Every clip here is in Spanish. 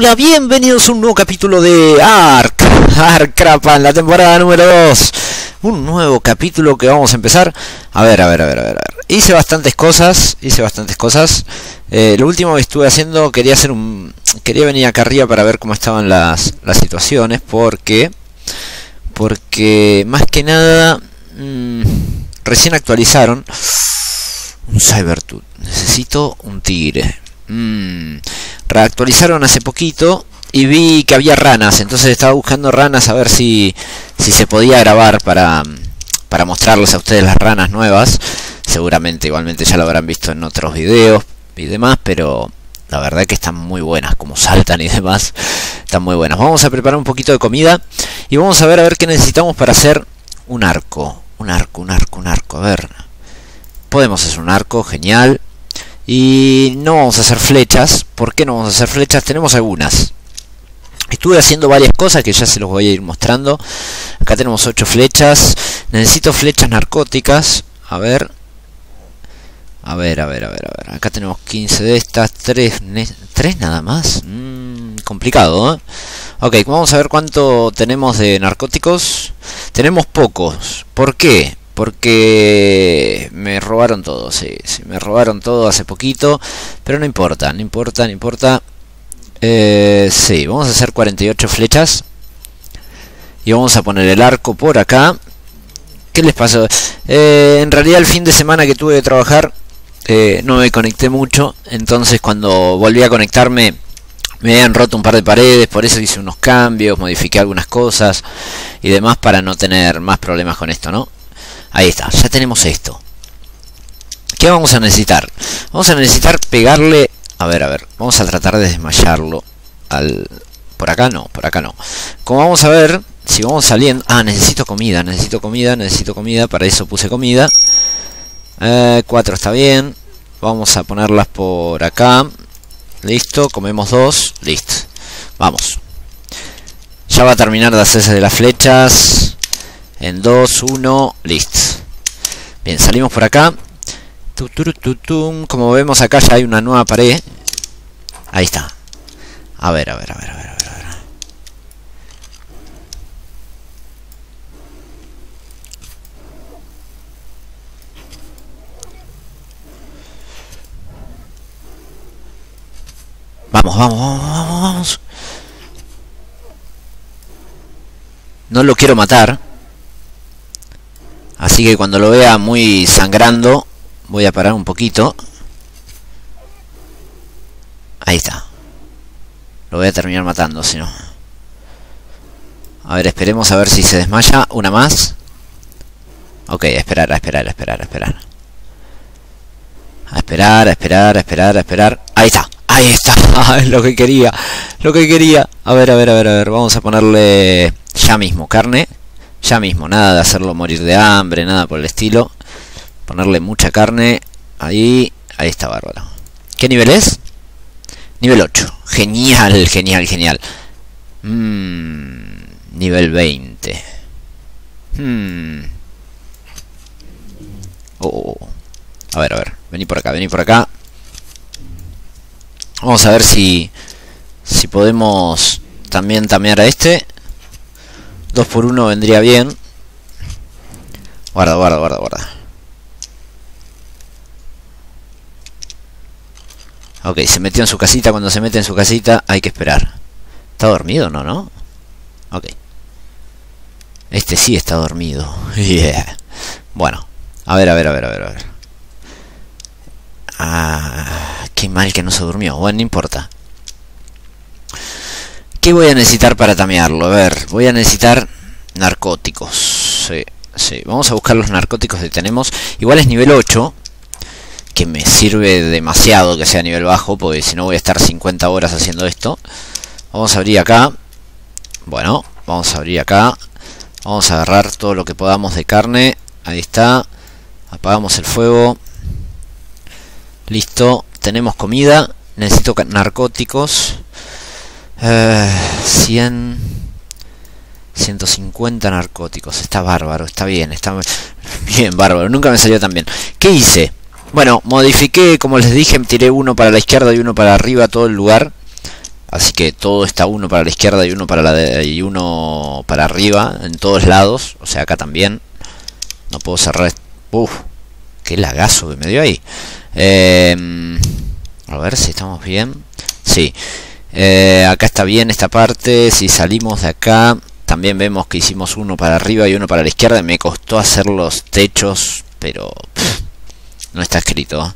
Hola, bienvenidos a un nuevo capítulo de Arkrapa, la temporada número 2. Un nuevo capítulo que vamos a empezar. A ver. Hice bastantes cosas. Lo último que estuve haciendo, quería venir acá arriba para ver cómo estaban las situaciones, porque más que nada recién actualizaron un Cybertooth. Necesito un tigre. Reactualizaron hace poquito y vi que había ranas, entonces estaba buscando ranas a ver si se podía grabar para mostrarles a ustedes las ranas nuevas. Seguramente igualmente ya lo habrán visto en otros videos y demás, pero la verdad que están muy buenas, como saltan y demás, están muy buenas. Vamos a preparar un poquito de comida y vamos a ver qué necesitamos para hacer un arco. A ver, podemos hacer un arco, genial. Y no vamos a hacer flechas. ¿Por qué no vamos a hacer flechas? Tenemos algunas. Estuve haciendo varias cosas que ya se los voy a ir mostrando. Acá tenemos 8 flechas. Necesito flechas narcóticas. A ver. Acá tenemos 15 de estas. 3 nada más. Complicado, ¿eh? Ok, vamos a ver cuánto tenemos de narcóticos. Tenemos pocos. ¿Por qué? Porque me robaron todo, sí, me robaron todo hace poquito, pero no importa. Sí, vamos a hacer 48 flechas y vamos a poner el arco por acá. ¿Qué les pasó? En realidad el fin de semana que tuve que trabajar no me conecté mucho, entonces cuando volví a conectarme me habían roto un par de paredes, por eso hice unos cambios, modifiqué algunas cosas y demás para no tener más problemas con esto, ¿no? Ahí está, ya tenemos esto. ¿Qué vamos a necesitar? Vamos a necesitar pegarle... A ver, vamos a tratar de desmayarlo al... Por acá no. Como vamos a ver, si vamos saliendo... Ah, necesito comida, para eso puse comida. 4 está bien. Vamos a ponerlas por acá. Listo, comemos 2. Listo, vamos. Ya va a terminar de hacerse de las flechas. En 2, 1, listo. Bien, salimos por acá. Como vemos acá ya hay una nueva pared. Ahí está. A ver. Vamos. No lo quiero matar. Así que cuando lo vea muy sangrando, voy a parar un poquito. Ahí está. Lo voy a terminar matando, si no. A ver, esperemos a ver si se desmaya. Una más. Ok, a esperar. A esperar. Ahí está. Es lo que quería. A ver. Vamos a ponerle ya mismo carne. Ya mismo, nada de hacerlo morir de hambre, nada por el estilo. Ponerle mucha carne. Ahí está, bárbaro. ¿Qué nivel es? Nivel 8. Genial. Nivel 20. A ver. Vení por acá. Vamos a ver si podemos también tamear a este. 2 por 1 vendría bien. Guarda. Ok, se metió en su casita. Cuando se mete en su casita hay que esperar. ¿Está dormido? No. Ok. Este sí está dormido. Yeah. Bueno, a ver. Qué mal que no se durmió. Bueno, no importa. ¿Qué voy a necesitar para tamearlo? A ver, voy a necesitar narcóticos. Sí. Vamos a buscar los narcóticos que tenemos. Igual es nivel 8. Que me sirve demasiado que sea nivel bajo, porque si no voy a estar 50 horas haciendo esto. Vamos a abrir acá. Bueno, vamos a abrir acá. Vamos a agarrar todo lo que podamos de carne. Ahí está. Apagamos el fuego. Listo. Tenemos comida. Necesito narcóticos. 150 narcóticos. Está bárbaro, está bien bárbaro. Nunca me salió tan bien. ¿Qué hice? Bueno, modifiqué, como les dije, tiré uno para la izquierda y uno para arriba todo el lugar. así que todo está uno para la izquierda y uno para y uno para arriba en todos lados, o sea acá también. No puedo cerrar. Uf, qué lagazo que me dio ahí. A ver si estamos bien. Sí, acá está bien esta parte. Si salimos de acá también vemos que hicimos uno para arriba y uno para la izquierda. Me costó hacer los techos, pero no está escrito.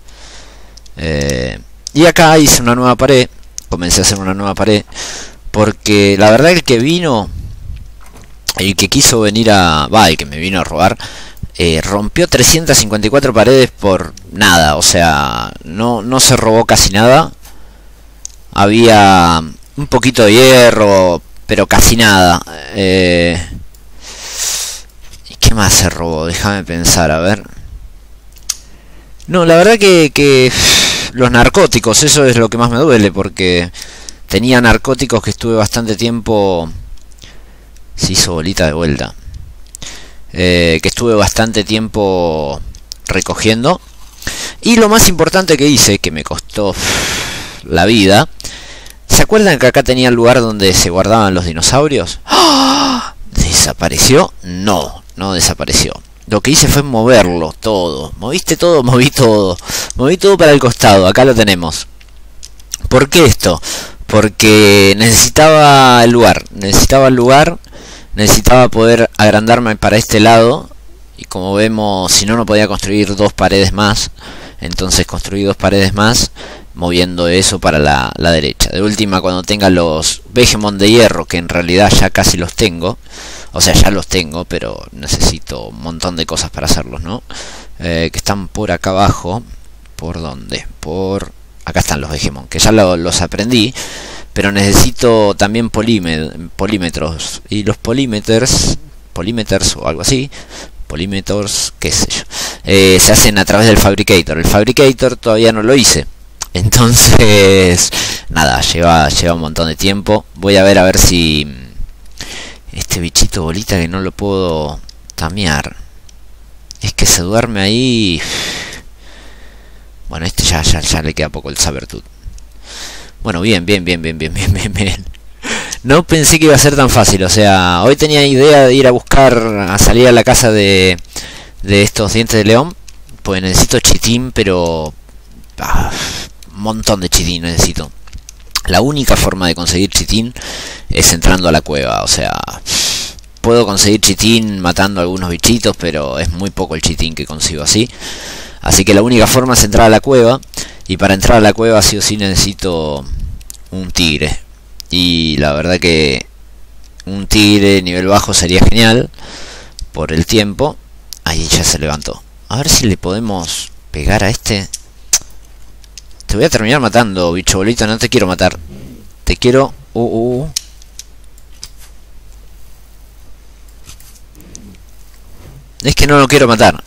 Y acá hice una nueva pared. Comencé a hacer una nueva pared porque la verdad el que vino, el que quiso venir a... el que me vino a robar, rompió 354 paredes por nada. O sea, no se robó casi nada. Había un poquito de hierro, pero casi nada. ¿Y qué más se robó? Déjame pensar, a ver. No, la verdad que los narcóticos, eso es lo que más me duele, porque tenía narcóticos que estuve bastante tiempo... Se hizo bolita de vuelta. Que estuve bastante tiempo recogiendo. Y lo más importante que hice, que me costó la vida... ¿Se acuerdan que acá tenía el lugar donde se guardaban los dinosaurios? ¡Oh! ¿Desapareció? No, no desapareció. Lo que hice fue moverlo todo. ¿Moviste todo? Moví todo. Moví todo para el costado. Acá lo tenemos. ¿Por qué esto? Porque necesitaba el lugar. Necesitaba poder agrandarme para este lado. Y como vemos, si no, no podía construir dos paredes más. Entonces construí dos paredes más, moviendo eso para la derecha. De última, cuando tenga los Vegemon de hierro, que en realidad ya casi los tengo. O sea, ya los tengo, pero necesito un montón de cosas para hacerlos, ¿no? Que están por acá abajo. ¿Por dónde? Por... Acá están los Vegemon, que ya los aprendí. Pero necesito también polímetros. Y los polímetros o algo así, polímetros, qué sé yo, se hacen a través del Fabricator. El Fabricator todavía no lo hice. Entonces, nada, lleva un montón de tiempo. Voy a ver si... Este bichito bolita que no lo puedo tamear. Es que se duerme ahí. Bueno, este ya le queda poco el Sabertooth. Bueno, bien. No pensé que iba a ser tan fácil. O sea, hoy tenía idea de ir a salir a la casa de estos dientes de león. Pues necesito chitín, pero... un montón de chitín necesito. La única forma de conseguir chitín es entrando a la cueva. O sea, puedo conseguir chitín matando a algunos bichitos, pero es muy poco el chitín que consigo así. Así que la única forma es entrar a la cueva. Y para entrar a la cueva sí o sí necesito un tigre. Y la verdad que un tigre nivel bajo sería genial por el tiempo. Ahí ya se levantó. A ver si le podemos pegar a este. Te voy a terminar matando, bicho bolito. No te quiero matar. Te quiero... Es que no lo quiero matar.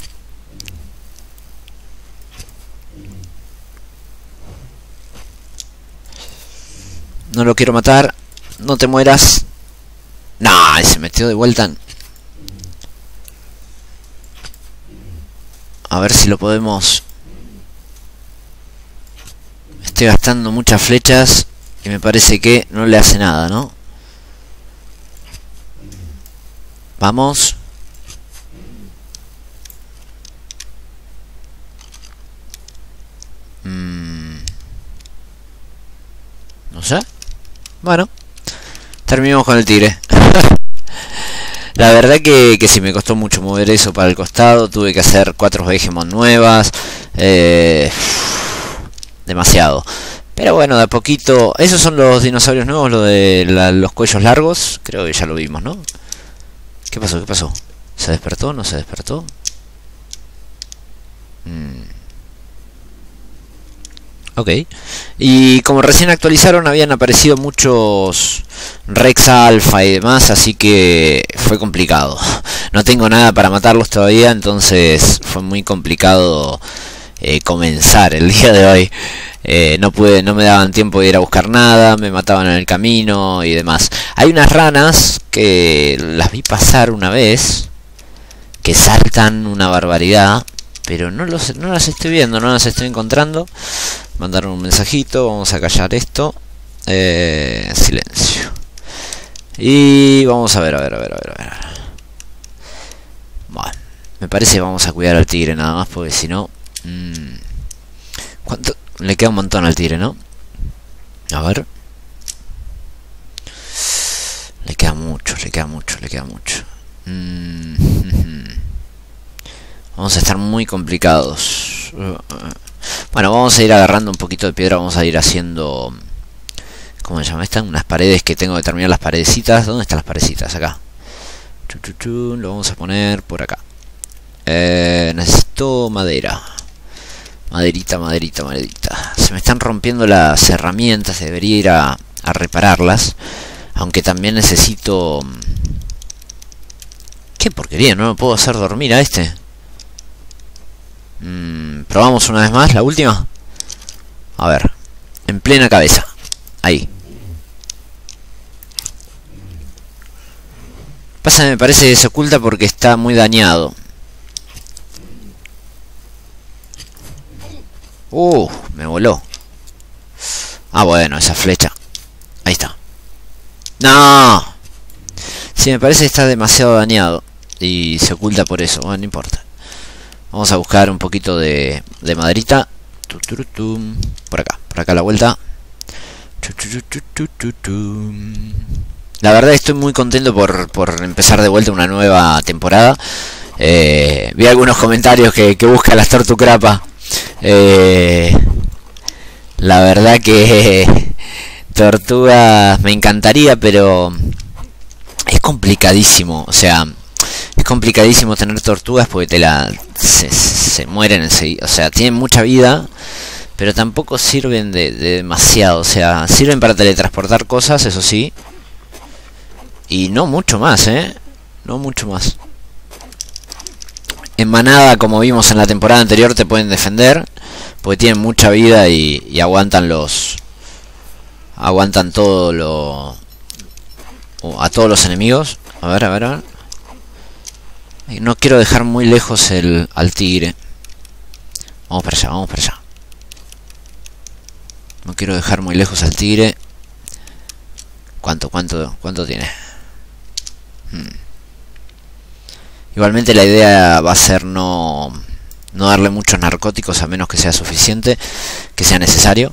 No lo quiero matar. No te mueras. Nah, se metió de vuelta. A ver si lo podemos... Estoy gastando muchas flechas y me parece que no le hace nada, ¿no? Vamos. No sé. Bueno, terminamos con el tigre. La verdad que sí me costó mucho mover eso para el costado. Tuve que hacer 4 Vegemon nuevas. Demasiado. Pero bueno, de a poquito. Esos son los dinosaurios nuevos, lo de los cuellos largos. Creo que ya lo vimos, ¿no? ¿Qué pasó? ¿Qué pasó? ¿Se despertó? ¿No se despertó? Ok. Y como recién actualizaron, habían aparecido muchos Rex Alpha y demás, así que fue complicado. No tengo nada para matarlos todavía, entonces fue muy complicado comenzar el día de hoy. No me daban tiempo de ir a buscar nada, me mataban en el camino y demás. Hay unas ranas que las vi pasar una vez, que saltan una barbaridad, pero no las estoy viendo, no las estoy encontrando. Mandaron un mensajito, vamos a callar esto. Silencio. Y vamos a ver, a ver. Bueno, me parece que vamos a cuidar al tigre nada más, porque si no... ¿Cuánto? Le queda un montón al tigre, ¿no? A ver. Le queda mucho. Vamos a estar muy complicados. Bueno, vamos a ir agarrando un poquito de piedra. Vamos a ir haciendo... ¿Cómo se llama esta? Unas paredes que tengo que terminar las paredecitas. ¿Dónde están las paredecitas? Acá. Lo vamos a poner por acá. Necesito madera. Maderita. Se me están rompiendo las herramientas. Debería ir a repararlas. Aunque también necesito... ¡Qué porquería! No me puedo hacer dormir a este. Probamos una vez más, la última. A ver. En plena cabeza. Ahí. Pasa que me parece que se oculta porque está muy dañado. Me voló. Ah, bueno, esa flecha. Ahí está. ¡No! Sí, me parece que está demasiado dañado. Y se oculta por eso. Bueno, no importa. Vamos a buscar un poquito de maderita. Por acá a la vuelta. La verdad estoy muy contento por empezar de vuelta una nueva temporada. Vi algunos comentarios que buscan las Tortucrapa. La verdad que tortugas me encantaría, pero es complicadísimo. O sea, es complicadísimo tener tortugas porque se mueren enseguida. O sea, tienen mucha vida, pero tampoco sirven de demasiado. O sea, sirven para teletransportar cosas, eso sí. Y no mucho más, no mucho más. En manada, como vimos en la temporada anterior, te pueden defender porque tienen mucha vida y aguantan todo a todos los enemigos. A ver. No quiero dejar muy lejos al tigre. Vamos para allá. No quiero dejar muy lejos al tigre. ¿Cuánto tiene? Igualmente la idea va a ser no darle muchos narcóticos a menos que sea suficiente, que sea necesario.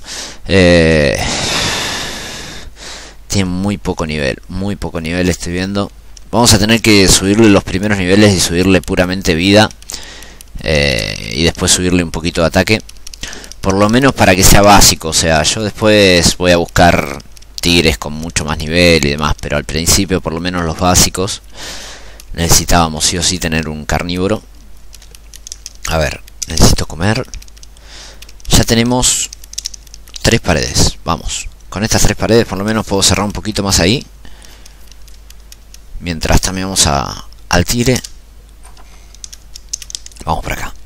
Tiene muy poco nivel estoy viendo. Vamos a tener que subirle los primeros niveles y subirle puramente vida. Y después subirle un poquito de ataque. Por lo menos para que sea básico. O sea, yo después voy a buscar tigres con mucho más nivel y demás. Pero al principio, por lo menos los básicos, necesitábamos sí o sí tener un carnívoro. A ver, necesito comer. Ya tenemos 3 paredes. Vamos. Con estas 3 paredes por lo menos puedo cerrar un poquito más ahí. Mientras también vamos al tigre. Vamos por acá.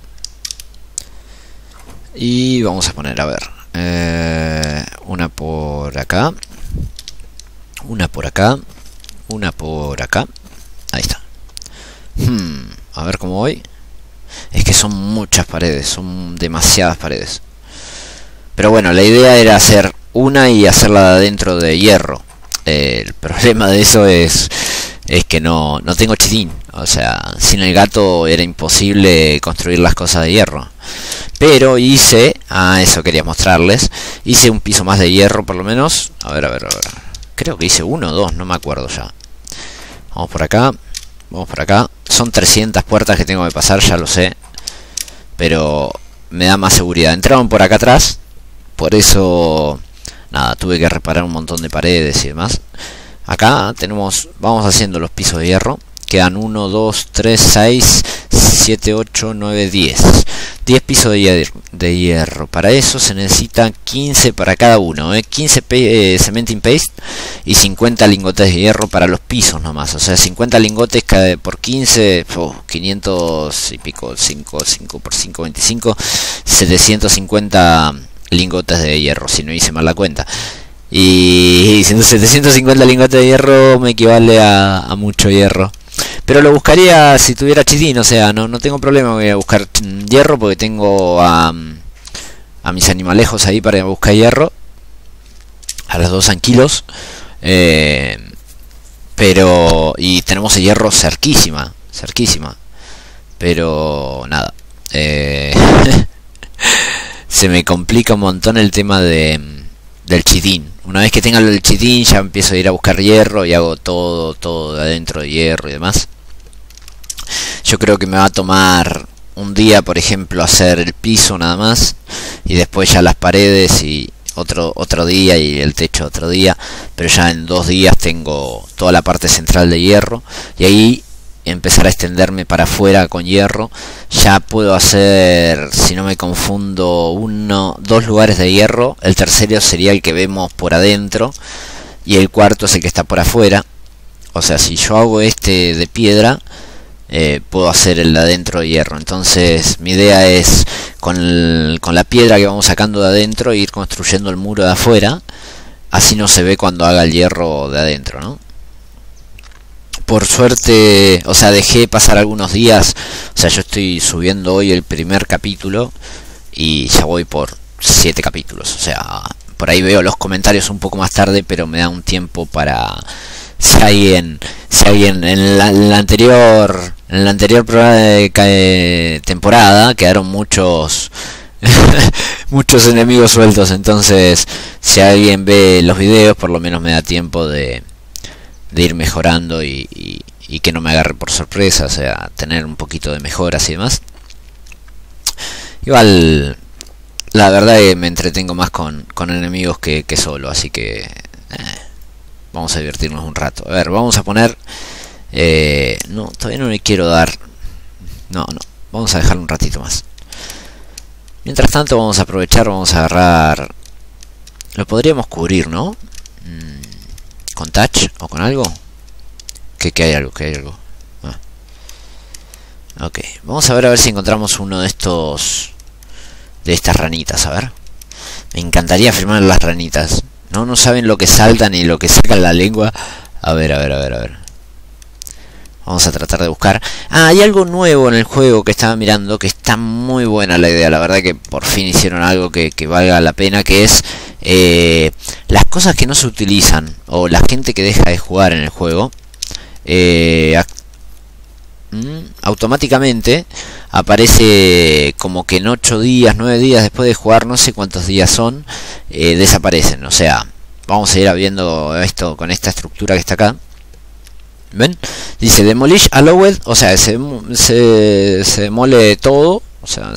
Y vamos a poner, a ver, una por acá. Una por acá. Una por acá. Ahí está. A ver cómo voy. Es que son muchas paredes. Son demasiadas paredes. Pero bueno, la idea era hacer una y hacerla dentro de hierro. El problema de eso es que no tengo chitín. O sea, sin el gato era imposible construir las cosas de hierro. Pero hice... eso quería mostrarles. Hice un piso más de hierro por lo menos. A ver. Creo que hice 1 o 2, no me acuerdo ya. Vamos por acá. Son 300 puertas que tengo que pasar, ya lo sé. Pero me da más seguridad. Entraron por acá atrás. Por eso... Nada, tuve que reparar un montón de paredes y demás. Acá tenemos... Vamos haciendo los pisos de hierro. Quedan 1, 2, 3, 6, 7, 8, 9, 10. 10 pisos de hierro. Para eso se necesitan 15 para cada uno. 15 cementing paste y 50 lingotes de hierro para los pisos nomás. O sea, 50 lingotes por 15, 500 y pico. 5 por 5, 25. 750 lingotes de hierro, si no hice mal la cuenta. Y 750 lingotes de hierro me equivale a mucho hierro. Pero lo buscaría si tuviera chitín, o sea, no tengo problema, voy a buscar hierro porque tengo a mis animalejos ahí para buscar hierro. a los 2 anquilos. Pero... y tenemos el hierro cerquísima. Pero nada. Se me complica un montón el tema del chitín. Una vez que tenga el chitín ya empiezo a ir a buscar hierro y hago todo de adentro de hierro y demás. Yo creo que me va a tomar un día, por ejemplo, hacer el piso nada más, y después ya las paredes, y otro día, y el techo otro día, pero ya en 2 días tengo toda la parte central de hierro, y ahí empezar a extenderme para afuera con hierro. Ya puedo hacer, si no me confundo, 2 lugares de hierro. El tercero sería el que vemos por adentro y el cuarto es el que está por afuera. O sea, si yo hago este de piedra, puedo hacer el de adentro de hierro. Entonces mi idea es con la piedra que vamos sacando de adentro ir construyendo el muro de afuera. Así no se ve cuando haga el hierro de adentro, ¿no? Por suerte, o sea, dejé pasar algunos días. O sea, yo estoy subiendo hoy el primer capítulo y ya voy por 7 capítulos. O sea, por ahí veo los comentarios un poco más tarde, pero me da un tiempo para... Si alguien en la anterior programa de temporada quedaron muchos muchos enemigos sueltos. Entonces, si alguien ve los videos, por lo menos me da tiempo de ir mejorando y que no me agarre por sorpresa, o sea, tener un poquito de mejoras y demás. Igual, la verdad es que me entretengo más con enemigos que solo, así que vamos a divertirnos un rato. A ver, vamos a poner... no, todavía no le quiero dar... No, vamos a dejarlo un ratito más. Mientras tanto vamos a aprovechar, vamos a agarrar... Lo podríamos cubrir, ¿no? ¿Con touch o con algo? Que hay algo, Ok, vamos a ver si encontramos uno de estos... De estas ranitas, a ver. Me encantaría firmar las ranitas. No saben lo que saltan y lo que sacan la lengua. A ver. Vamos a tratar de buscar. Hay algo nuevo en el juego que estaba mirando, que está muy buena la idea. La verdad que por fin hicieron algo que valga la pena, que es las cosas que no se utilizan, o la gente que deja de jugar en el juego, automáticamente aparece como que en 8 días, 9 días después de jugar, no sé cuántos días son, desaparecen. O sea, vamos a ir viendo esto con esta estructura que está acá. ¿Ven? Dice Demolish Allowed, o sea, se demole todo, o sea,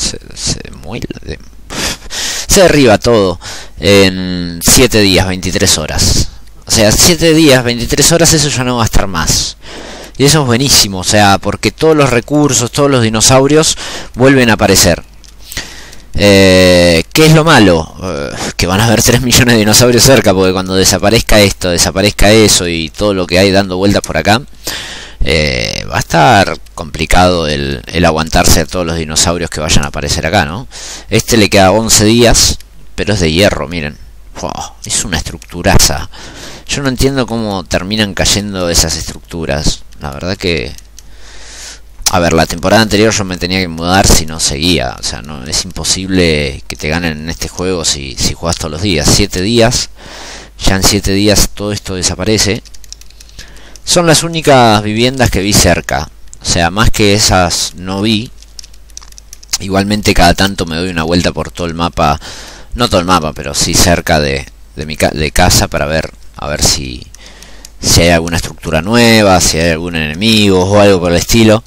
se derriba todo en 7 días, 23 horas. O sea, 7 días, 23 horas, eso ya no va a estar más. Y eso es buenísimo, o sea, porque todos los recursos, todos los dinosaurios vuelven a aparecer. ¿Qué es lo malo? Que van a haber 3 millones de dinosaurios cerca, porque cuando desaparezca esto, desaparezca eso y todo lo que hay dando vueltas por acá, va a estar complicado el aguantarse a todos los dinosaurios que vayan a aparecer acá, ¿no? Este le queda 11 días, pero es de hierro, miren. Es una estructuraza. Yo no entiendo cómo terminan cayendo esas estructuras. La verdad que... A ver, la temporada anterior yo me tenía que mudar si no seguía. O sea, no es imposible que te ganen en este juego si juegas todos los días. 7 días. Ya en 7 días todo esto desaparece. Son las únicas viviendas que vi cerca. O sea, más que esas no vi. Igualmente cada tanto me doy una vuelta por todo el mapa. No todo el mapa, pero sí cerca de casa para ver. A ver si hay alguna estructura nueva, si hay algún enemigo o algo por el estilo.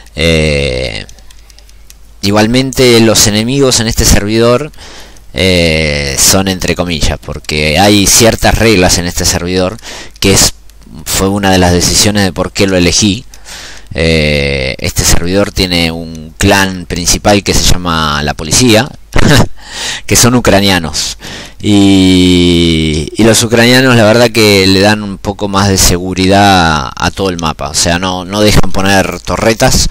Igualmente los enemigos en este servidor son entre comillas, porque hay ciertas reglas en este servidor que fue una de las decisiones de por qué lo elegí. Este servidor tiene un clan principal que se llama la policía, que son ucranianos. Y los ucranianos la verdad que le dan un poco más de seguridad a todo el mapa. O sea, no dejan poner torretas.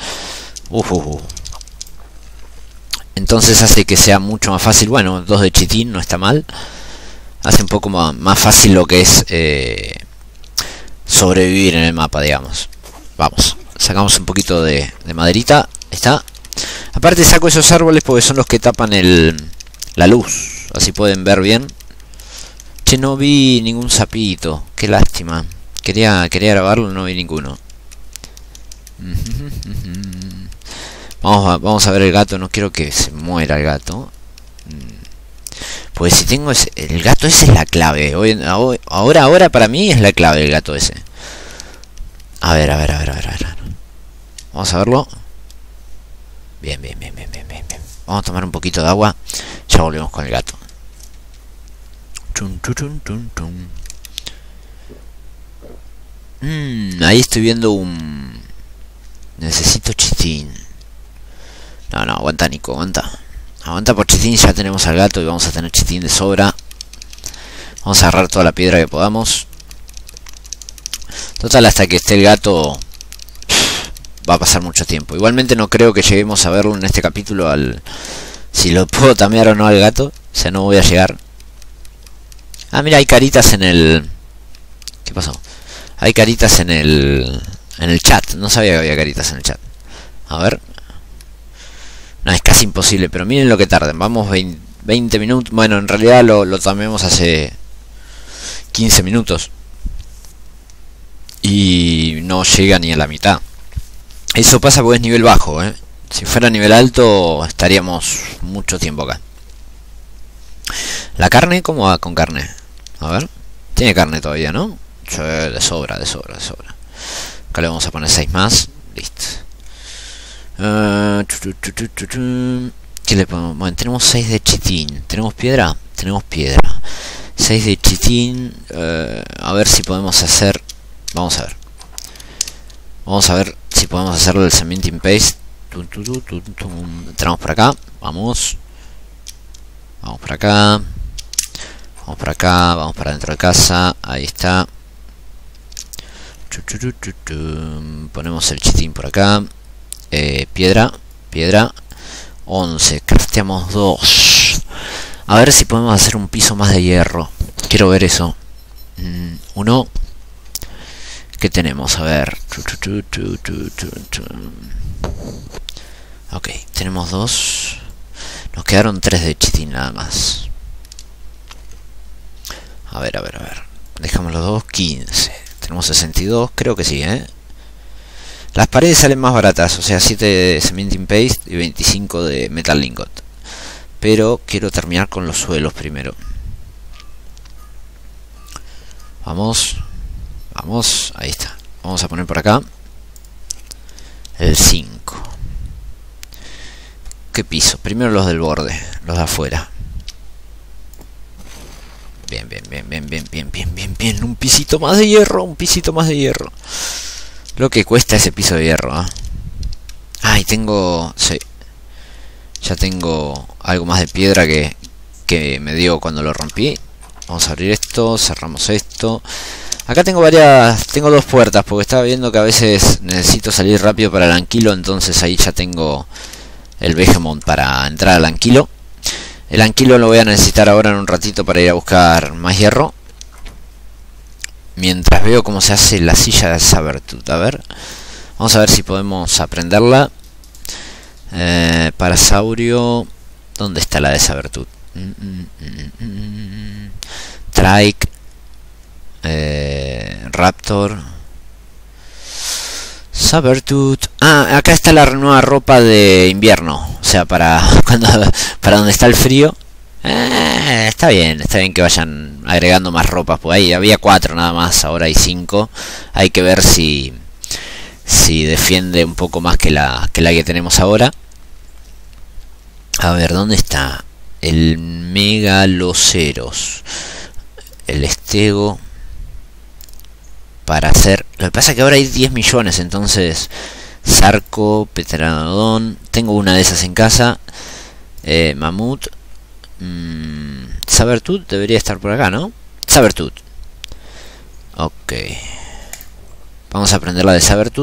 Entonces hace que sea mucho más fácil. Bueno, 2 de chitín no está mal. Hace un poco más fácil lo que es sobrevivir en el mapa, digamos. Vamos, sacamos un poquito de maderita. Está. Aparte saco esos árboles porque son los que tapan la luz. Así pueden ver bien. Che, no vi ningún sapito. Qué lástima. Quería grabarlo, no vi ninguno. Vamos a ver el gato. No quiero que se muera el gato. Pues si tengo el gato ese es la clave. Ahora para mí es la clave el gato ese. A ver. Vamos a verlo. Bien. Vamos a tomar un poquito de agua. Ya volvemos con el gato. Ahí estoy viendo un... Necesito chitín. No, aguanta Nico, aguanta. Aguanta por chitín, ya tenemos al gato y vamos a tener chitín de sobra. Vamos a agarrar toda la piedra que podamos. Total, hasta que esté el gato va a pasar mucho tiempo. Igualmente no creo que lleguemos a verlo en este capítulo si lo puedo tamear o no al gato. O sea, no voy a llegar. Ah, mira, hay caritas en el... ¿Qué pasó? Hay caritas en el chat. No sabía que había caritas en el chat. A ver. No, es casi imposible, pero miren lo que tarden. Vamos 20 minutos. Bueno, en realidad lo tameamos hace 15 minutos. Y no llega ni a la mitad. Eso pasa porque es nivel bajo, ¿eh? Si fuera nivel alto estaríamos mucho tiempo acá. ¿La carne? ¿Cómo va con carne? A ver. Tiene carne todavía, ¿no? Sí, de sobra. Acá le vamos a poner 6 más. Listo. ¿Qué le ponemos? Bueno, tenemos 6 de chitín. ¿Tenemos piedra? Tenemos piedra. 6 de chitín. A ver si podemos hacer... Vamos a ver si podemos hacerlo el cementing paste. Entramos por acá. Vamos por acá. Vamos para dentro de casa. Ahí está. Ponemos el chitín por acá. Piedra. 11. Crafteamos 2. A ver si podemos hacer un piso más de hierro. Quiero ver eso. 1. ¿Qué tenemos? A ver. Ok, tenemos 2. Nos quedaron 3 de chitín nada más. A ver. Dejamos los 2, 15. Tenemos 62, creo que sí, ¿eh? Las paredes salen más baratas, o sea, 7 de cementing paste y 25 de metal lingot. Pero quiero terminar con los suelos primero. Vamos, ahí está. Vamos a poner por acá el 5. ¿Qué piso? Primero los del borde, los de afuera. Bien. Un pisito más de hierro, Lo que cuesta ese piso de hierro, ¿eh? Ah, y tengo... Sí. Ya tengo algo más de piedra que me dio cuando lo rompí. Vamos a abrir esto, cerramos esto. Acá tengo tengo 2 puertas, porque estaba viendo que a veces necesito salir rápido para el anquilo. Entonces ahí ya tengo el Behemoth para entrar al anquilo. El anquilo lo voy a necesitar ahora en un ratito para ir a buscar más hierro. Mientras veo cómo se hace la silla de Sabertooth. A ver. Vamos a ver si podemos aprenderla. Parasaurio. ¿Dónde está la de Sabertooth? Trike. Raptor. Sabertooth. Ah, acá está la nueva ropa de invierno. O sea, para donde está el frío. Está bien que vayan agregando más ropas. Pues ahí había 4 nada más, ahora hay 5. Hay que ver si defiende un poco más que la que tenemos ahora. A ver, ¿dónde está? El Megaloceros. El Estego. Para hacer... Lo que pasa es que ahora hay 10 millones, entonces... Sarco, Pteranodon. Tengo una de esas en casa. Mamut. Sabertooth debería estar por acá, ¿no? Sabertooth. Ok. Vamos a aprender la de Sabertooth.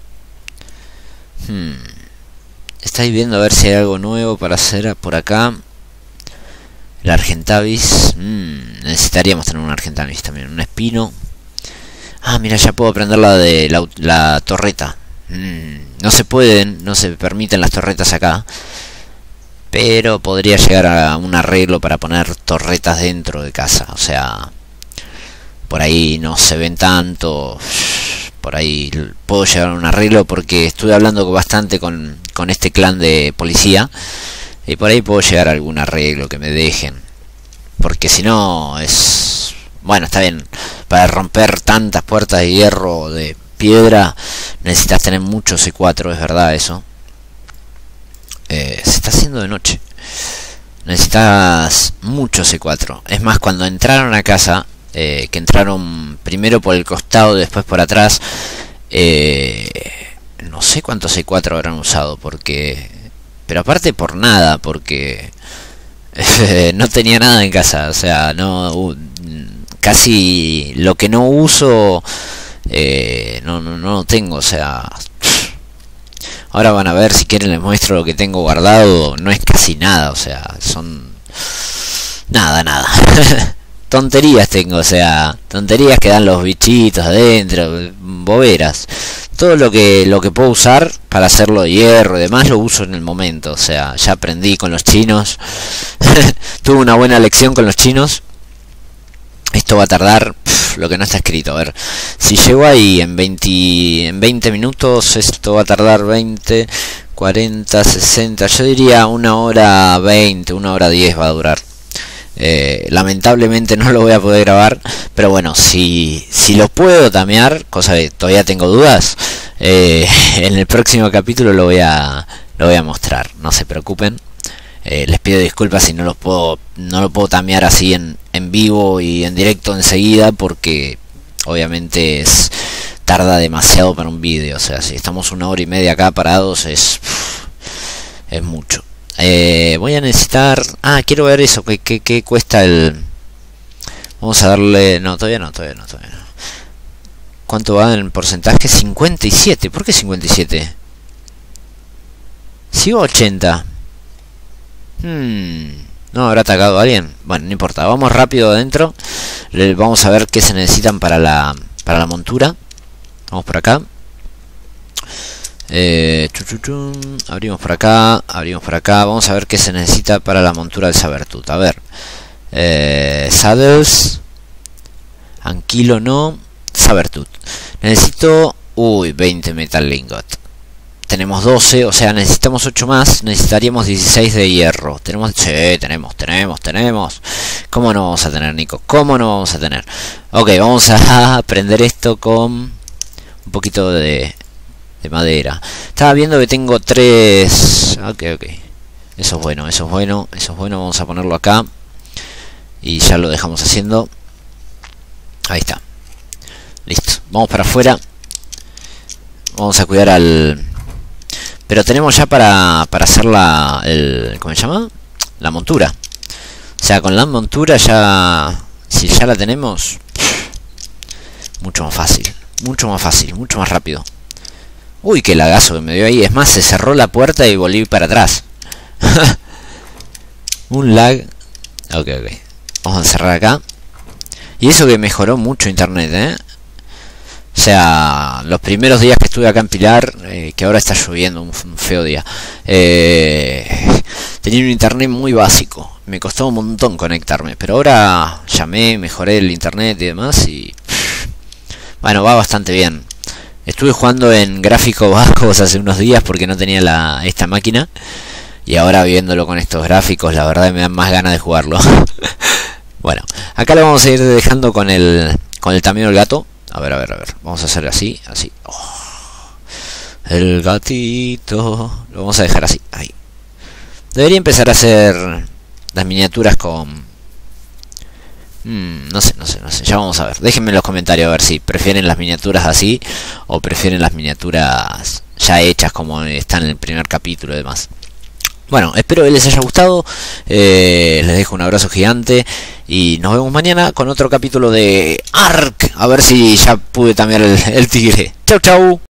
Estáis viendo a ver si hay algo nuevo para hacer por acá. El Argentavis. Necesitaríamos tener un Argentavis también. Un espino. Ah, mira, ya puedo aprender la de la torreta. No se permiten las torretas acá. pero podría llegar a un arreglo para poner torretas dentro de casa. O sea, por ahí no se ven tanto, por ahí puedo llegar a un arreglo porque estuve hablando bastante con este clan de policía y por ahí puedo llegar a algún arreglo que me dejen, porque si no es... Bueno, está bien, para romper tantas puertas de hierro o de piedra necesitas tener mucho C4, es verdad eso. Se está haciendo de noche, necesitas mucho C4. Es más, cuando entraron a casa, que entraron primero por el costado, después por atrás, no sé cuántos C4 habrán usado, porque... Pero aparte por nada, porque no tenía nada en casa, o sea, no... Casi lo que no uso, no tengo, o sea... Ahora van a ver, si quieren les muestro lo que tengo guardado. No es casi nada, o sea, son... Nada. Tonterías tengo, o sea, tonterías que dan los bichitos adentro, boberas. Todo lo que puedo usar para hacerlo de hierro y demás lo uso en el momento. O sea, ya aprendí con los chinos. Tuve una buena lección con los chinos. Esto va a tardar lo que no está escrito. A ver, si llego ahí en 20 minutos, esto va a tardar 20, 40, 60. Yo diría 1 hora 20, 1 hora 10 va a durar. Lamentablemente no lo voy a poder grabar, pero bueno, si lo puedo tamear, cosa que todavía tengo dudas, en el próximo capítulo lo voy a mostrar, no se preocupen. Les pido disculpas si no lo puedo tamear así en vivo y en directo enseguida, porque obviamente tarda demasiado para un vídeo. O sea, si estamos 1 hora y media acá parados es mucho. Voy a necesitar... quiero ver eso, que cuesta el... Vamos a darle... No, todavía no. ¿Cuánto va en porcentaje? 57. ¿Por qué 57? Sigo 80. ¿No habrá atacado a alguien? Bueno, no importa. Vamos rápido adentro. Vamos a ver qué se necesitan para la montura. Vamos por acá. Abrimos por acá. Vamos a ver qué se necesita para la montura del Sabertooth. A ver. Saddles. Anquilo no. Sabertooth. Necesito... 20 metal lingot. Tenemos 12, o sea, necesitamos 8 más. Necesitaríamos 16 de hierro. Tenemos... Sí, tenemos. ¿Cómo no vamos a tener, Nico? ¿Cómo no vamos a tener? Ok, vamos a prender esto con un poquito de madera. Estaba viendo que tengo 3... Ok. Eso es bueno. Vamos a ponerlo acá. Y ya lo dejamos haciendo. Ahí está. Listo. Vamos para afuera. Vamos a cuidar al... Pero tenemos ya para hacer ¿cómo se llama? La montura. O sea, con la montura ya... Si ya la tenemos... Mucho más fácil. Mucho más rápido. Uy, qué lagazo que me dio ahí. Es más, se cerró la puerta y volví para atrás. Un lag. Ok. Vamos a cerrar acá. Y eso que mejoró mucho internet, O sea, los primeros días que estuve acá en Pilar, que ahora está lloviendo, un feo día, tenía un internet muy básico. Me costó un montón conectarme, pero ahora llamé, mejoré el internet y demás y... Bueno, va bastante bien. Estuve jugando en gráficos bajos hace unos días porque no tenía esta máquina. Y ahora viéndolo con estos gráficos, la verdad me dan más ganas de jugarlo. Bueno, acá lo vamos a ir dejando con el tamaño del gato. A ver. Vamos a hacer así. Oh, el gatito. Lo vamos a dejar así. Ahí. Debería empezar a hacer las miniaturas con... No sé. Ya vamos a ver. Déjenme en los comentarios a ver si prefieren las miniaturas así o prefieren las miniaturas ya hechas como están en el primer capítulo y demás. Bueno, espero que les haya gustado. Les dejo un abrazo gigante y nos vemos mañana con otro capítulo de Ark. A ver si ya pude cambiar el tigre. Chau.